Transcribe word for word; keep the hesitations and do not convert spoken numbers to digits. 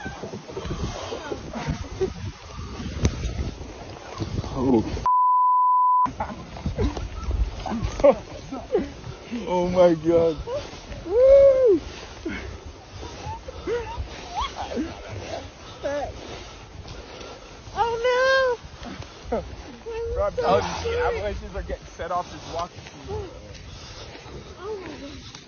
Oh. Oh my God. Woo! Oh no! Bro, I'm telling you, ambulances are getting set off this walking. Oh my God.